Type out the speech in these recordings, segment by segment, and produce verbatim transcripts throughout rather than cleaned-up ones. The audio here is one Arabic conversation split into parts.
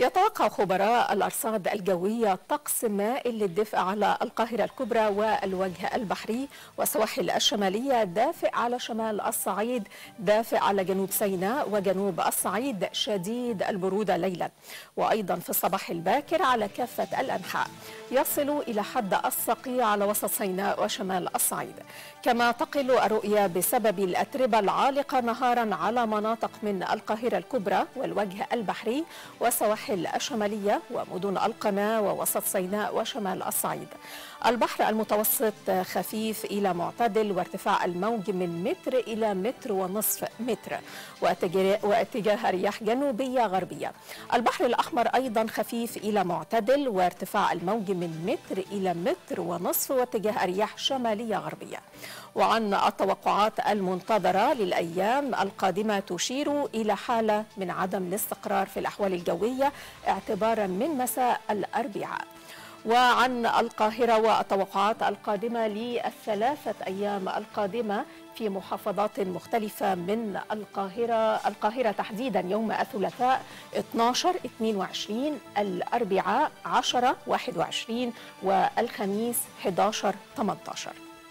يتوقع خبراء الأرصاد الجوية طقس مائل للدفء على القاهرة الكبرى والوجه البحري والسواحل الشمالية، دافئ على شمال الصعيد، دافئ على جنوب سيناء وجنوب الصعيد، شديد البرودة ليلا، وأيضا في الصباح الباكر على كافة الأنحاء، يصل إلى حد الصقيع على وسط سيناء وشمال الصعيد. كما تقل الرؤية بسبب الأتربة العالقة نهارا على مناطق من القاهرة الكبرى والوجه البحري والسواحل الشمالية ومدن القناة ووسط سيناء وشمال الصعيد. البحر المتوسط خفيف إلى معتدل، وارتفاع الموج من متر إلى متر ونصف متر، واتجاه رياح جنوبية غربية. البحر الأحمر أيضا خفيف إلى معتدل، وارتفاع الموج من متر إلى متر ونصف، واتجاه رياح شمالية غربية. وعن التوقعات المنتظرة للأيام القادمة تشير إلى حالة من عدم الاستقرار في الأحوال الجوية اعتبارا من مساء الأربعاء. وعن القاهرة والتوقعات القادمة للثلاثة أيام القادمة في محافظات مختلفة من القاهرة القاهرة تحديدا يوم الثلاثاء اثني عشر اثنين وعشرين، الأربعاء عشرة واحد وعشرين، والخميس أحد عشر ثمانية عشر.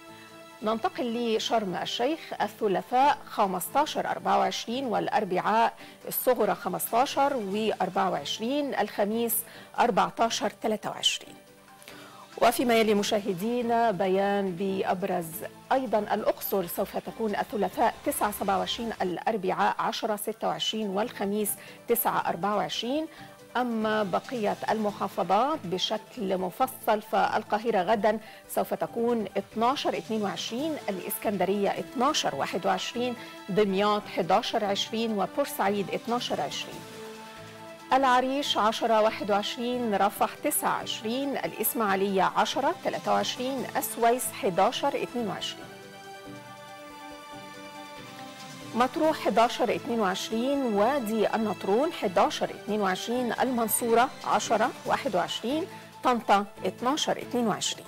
ننتقل لشرم الشيخ الثلاثاء خمسة عشر أربعة وعشرين، والأربعاء الصغرى خمسة عشر وأربعة وعشرين، الخميس أربعة عشر ثلاثة وعشرين. وفيما يلي مشاهدينا بيان بأبرز أيضا الأقصر سوف تكون الثلاثاء تسعة سبعة وعشرين، الأربعاء عشرة ستة وعشرين، والخميس تسعة أربعة وعشرين. أما بقية المحافظات بشكل مفصل فالقاهرة غدا سوف تكون اثني عشر اثنين وعشرين، الإسكندرية اثني عشر واحد وعشرين، دمياط أحد عشر عشرين، وبورسعيد اثني عشر عشرين. العريش عشرة واحد وعشرين، رفح تسعة وعشرين، الإسماعيلية عشرة ثلاثة وعشرين، السويس أحد عشر اثنين وعشرين، مطروح أحد عشر اثنين وعشرين، وادي النطرون أحد عشر اثنين وعشرين، المنصورة عشرة واحد وعشرين، طنطا اثني عشر اثنين وعشرين،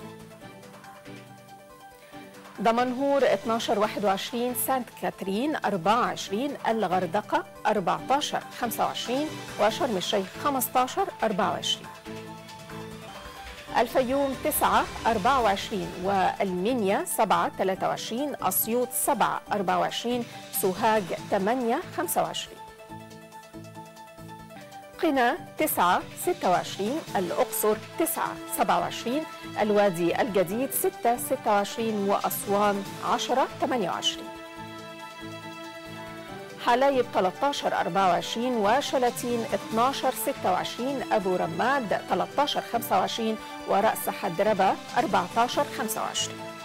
دمنهور اثني عشر واحد وعشرين، سانت كاترين أربعة وعشرين، الغردقة أربعة عشر خمسة وعشرين، وشرم الشيخ خمسة عشر أربعة وعشرين، الفيوم تسعة أربعة وعشرين، والمنيا سبعة ثلاثة وعشرين، أسيوط سبعة أربعة وعشرين، سوهاج ثمانية خمسة وعشرين، قنا تسعة ستة وعشرين، الأقصر تسعة سبعة وعشرين، الوادي الجديد ستة ستة وعشرين، وأسوان عشرة ثمانية وعشرين، حلايب ثلاثة عشر أربعة وعشرين، وشلاتين اثني عشر ستة وعشرين، أبو رماد ثلاثة عشر خمسة وعشرين، ورأس حضربة أربعة عشر خمسة وعشرين.